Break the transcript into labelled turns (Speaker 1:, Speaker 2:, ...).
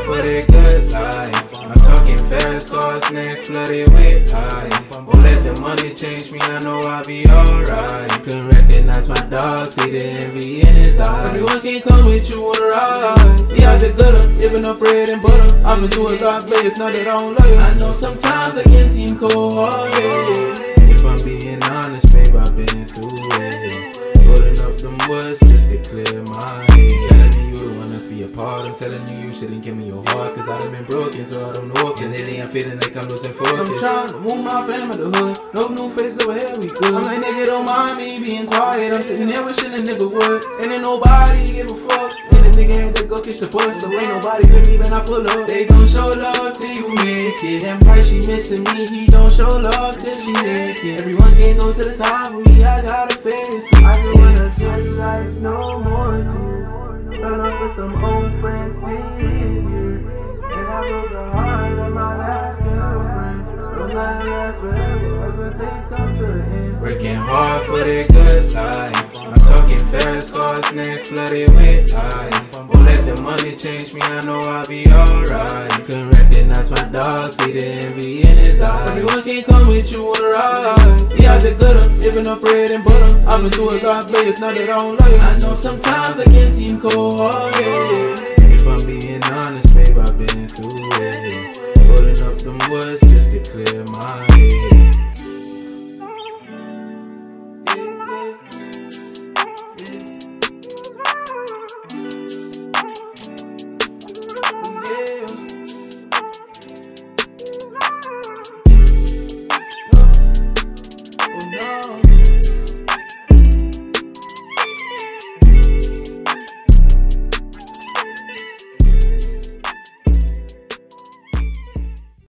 Speaker 1: for that good life. I'm talking fast cars, neck flooded with ice. Won't let the money change me, I know I'll be alright. You can recognize my dog, see the envy in his eyes. Everyone can come with you on the ride. See out the gutter, living up bread and butter. I've been through a lot, but it's not that I don't love you. I know sometimes I can seem cold-hearted. If I'm being honest, babe, I've been through it. Putting up them words just to clear my head. Telling me you the one that's be apart. I'm telling you shouldn't give me your heart, cause I done been broken, so I don't know. And lately I'm feeling like I'm losing focus. I'm trying to move my fam in the hood. No new faces over here, we good. I'm like, nigga, don't mind me being quiet. I'm sitting there wishing a nigga would. And ain't nobody give a fuck. And the nigga had to go catch the bus, so ain't nobody with me when I pull up. They don't show love till you make it. And Price, she missing me, he don't show love till she naked. Everyone can't go to the top, but me, I gotta face it. I just wanna tell you guys no more tears. Fell off with some old friends this year. And I broke the heart of my last girlfriend. Don't let it last forever, cause when things come to an end. Working hard for the good life. I'm talking fast cars, neck flooded with ice. Won't let the money change me, I know I'll be alright. You can recognize my dog, see the envy in his eyes. Everyone can come with you on the ride. See out the gutter, living up bread and butter. I've been through a lot, but it's not that I don't love you. I know sometimes I can seem cold-hearted. If I'm being honest, babe, I've been through it. Putting up them words just to clear my head.